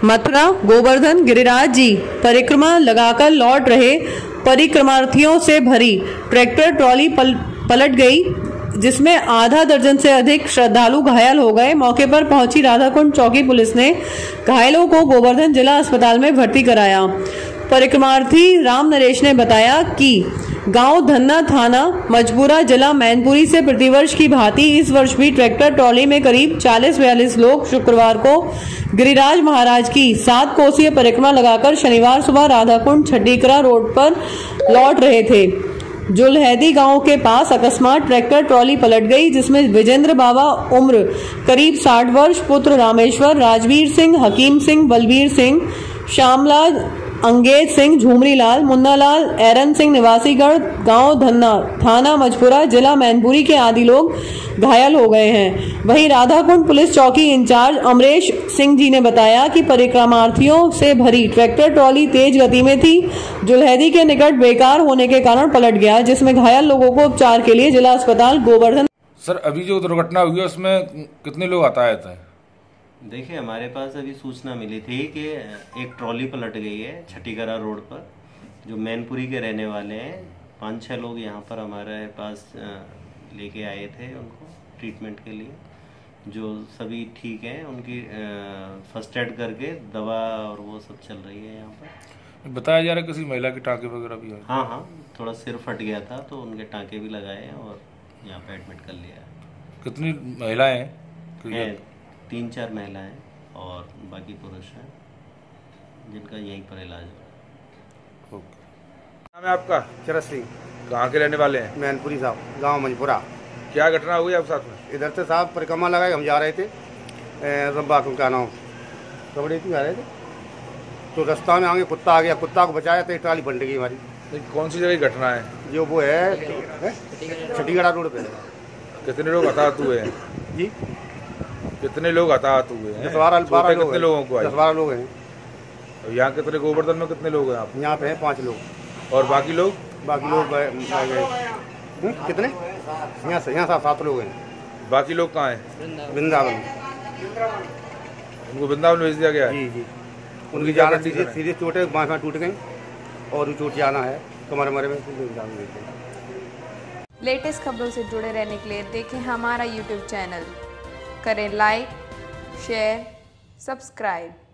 मथुरा गोवर्धन गिरिराज जी परिक्रमा लगाकर लौट रहे परिक्रमार्थियों से भरी ट्रैक्टर ट्रॉली पलट गई, जिसमें आधा दर्जन से अधिक श्रद्धालु घायल हो गए। मौके पर पहुंची राधाकुंड चौकी पुलिस ने घायलों को गोवर्धन जिला अस्पताल में भर्ती कराया। परिक्रमार्थी राम नरेश ने बताया कि गांव धन्ना थाना मजबूरा जिला मैनपुरी से प्रतिवर्ष की भांति इस वर्ष भी ट्रैक्टर ट्रॉली में करीब 40-42 लोग शुक्रवार को गिरिराज महाराज की 7 कोसीय परिक्रमा लगाकर शनिवार सुबह राधाकुंड छड्डीकरा रोड पर लौट रहे थे। जुलहैदी गांव के पास अकस्मात ट्रैक्टर ट्रॉली पलट गई, जिसमें विजेंद्र बाबा उम्र करीब 60 वर्ष, पुत्र रामेश्वर, राजवीर सिंह, हकीम सिंह, बलबीर सिंह, श्यामलाल, अंगेज सिंह, झूमरी लाल, मुन्ना लाल, एरन सिंह निवासीगढ़ गांव धन्ना थाना मजपुरा जिला मैनपुरी के आदि लोग घायल हो गए हैं। वहीं राधाकुंड पुलिस चौकी इंचार्ज अमरेश सिंह जी ने बताया कि परिक्रमार्थियों से भरी ट्रैक्टर ट्रॉली तेज गति में थी। जुलहैदी के निकट बेकार होने के कारण पलट गया, जिसमें घायल लोगों को उपचार के लिए जिला अस्पताल गोवर्धन। सर, अभी जो दुर्घटना हुई है उसमें कितने लोग यातायात हैं? देखिए, हमारे पास अभी सूचना मिली थी कि एक ट्रॉली पलट गई है छठीकरा रोड पर। जो मैनपुरी के रहने वाले हैं 5-6 लोग यहाँ पर हमारे पास लेके आए थे उनको ट्रीटमेंट के लिए, जो सभी ठीक हैं। उनकी फर्स्ट एड करके दवा और वो सब चल रही है यहाँ पर। बताया जा रहा है किसी महिला के टाँके वगैरह भी है? हाँ, थोड़ा सिर फट गया था तो उनके टाँके भी लगाए हैं और यहाँ पे एडमिट कर लिया है। कितनी महिलाएं हैं? 3-4 महिलाएं और बाकी पुरुष हैं जिनका यहीं पर इलाज हो रहा है। ओके। नाम है आपका? शरद सिंह। कहाँ के रहने वाले हैं? मैनपुरी साहब, गांव मजपुरा। क्या घटना हुई आप साथ में? इधर से साहब परिक्रमा लगाए, हम जा रहे थे रब्बा का नाम कबड़े थी, जा रहे थे तो रास्ता में आगे कुत्ता आ गया, कुत्ता को बचाया तो ट्राली पलट गई हमारी। कौन सी जगह घटना है? जो वो है छठीगढ़ा रोड पे। कितने लोग हताहत हुए हैं? जी, कितने लोग हताहत हुए हैं? 12 कितने लोगों को? 10-12 लोग हैं। यहाँ कितने गोवर्धन में कितने लोग हैं आप? यहाँ पे हैं 5 लोग। और बाकी लोग कितने? यहाँ 7 लोग हैं। बाकी लोग कहाँ हैं? वृंदावन। उनको वृंदावन भेज दिया गया है? जी। उनकी जाना सीधे चोटें बाँह में टूट गई और चोट जाना है कमर में। लेटेस्ट खबरों से जुड़े रहने के लिए देखें हमारा YouTube चैनल, करें लाइक, शेयर, सब्सक्राइब।